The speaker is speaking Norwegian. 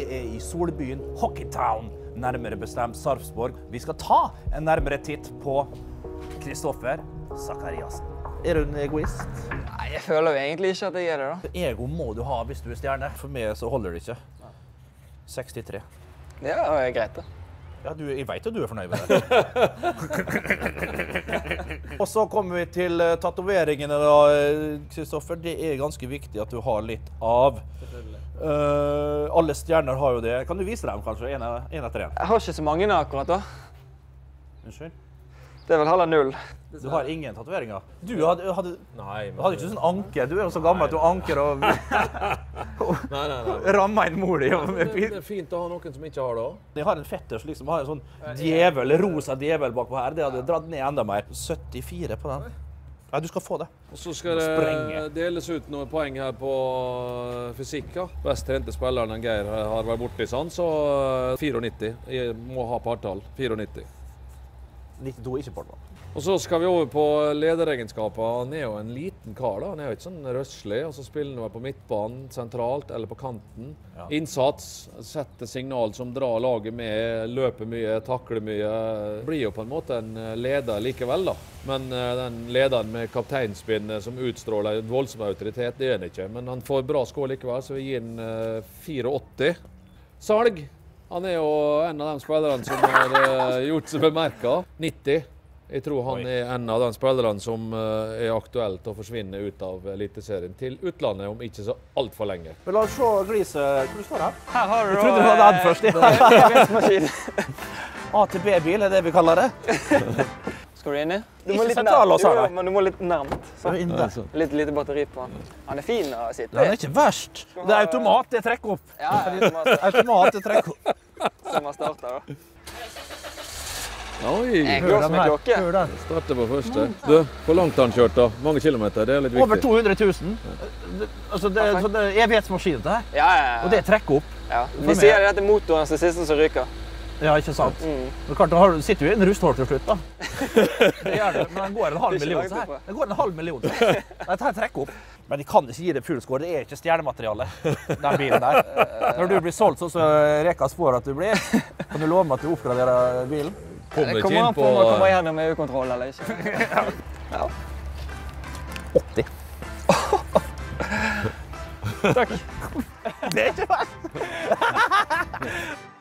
er i solbyen Hockeytown, nærmere bestemt Sarpsborg. Vi skal ta en nærmere titt på Kristoffer Zakariassen. Er du en egoist? Nei, jeg føler jo egentlig ikke at jeg er det da. Ego må du ha hvis du er stjerne. For meg så holder det ikke. 63. Ja, det er greit det. Ja, jeg vet at du er fornøyd med det. Og så kommer vi til tatoveringene da, Kristoffer. Det er ganske viktig at du har litt av. Alle stjerner har jo det. Kan du vise dem kanskje, en etter en? Jeg har ikke så mange akkurat da. Unnskyld? Det er vel heller 0. Du har ingen tatoveringer? Du hadde Nei, men... ikke sånn anke. Du er jo så gammel at du anker og rammer inn mor di. Det er fint å ha noen som ikke har det. Jeg har en fetter som liksom har en sånn djevel, rosa djevel bakpå her. Det hadde dratt ned enda mer. 74 på den. Ja, du skal få det. Og så skal det deles ut noen poeng her på fysikk. Ja. Best trente spilleren Geir har vært borte i sånn, så 94. Jeg må ha partall. 94. 92 er ikke på den. Og så skal vi over på lederegenskaper. Han er jo en liten kar da. Han er jo ikke sånn røslig, og så spiller han på midtbanen, sentralt eller på kanten. Ja. Innsats, setter signal som drar laget med, løper mye, takler mye. Blir jo på en måte en leder likevel da. Men den lederen med kapteinspinn som utstråler en voldsom autoritet, det er han ikke. Men han får bra skår likevel, så vi gir han 84. Salg. Han er jo en av de spillerne som har gjort seg bemerket. 90. Jeg tror han er en av de spillerne som er aktuelt å forsvinne ut av Eliteserien til utlandet om ikke så alt for lenge. Men la oss se gliset. Hvor står det? Her har du Jeg trodde du hadde den først. EVS-maskin. A til B-bil er det vi kaller det. Skal du inn i? Ikke sentrallås her, da. Men du må litt nærmt. Litt lite batteri på han. Han er fin å sitte i. Den er ikke verst. Det er automat, det trekker opp. Ja, Automat, det trekker opp. Så man starter da. Oi, Jeg går som en klokke. Hør den. starter på første. Du, hvor langt har han kjørt da? Mange kilometer, det er litt viktig. Over 200 000. Altså, det er sånn evighetsmaskin det her. Ja. Og det trekker opp. Ja. De sier det er motoren som siste som ryker. Ja, ikke sant. Men klart, du sitter jo i en rusthål til slutt, da. Det gjør det, men den går en halv million så her. Den går en halv million. Dette her trekker opp. Men de kan ikke gi det full score. Det er ikke stjernemateriale, den bilen der. Når du blir solgt, så reker spår at du blir. Kan du love meg at du oppgraderer bilen? Det kommer an på om man kommer gjennom EU-kontroll eller ikke. Ja. 80. Takk. Det er ikke verst.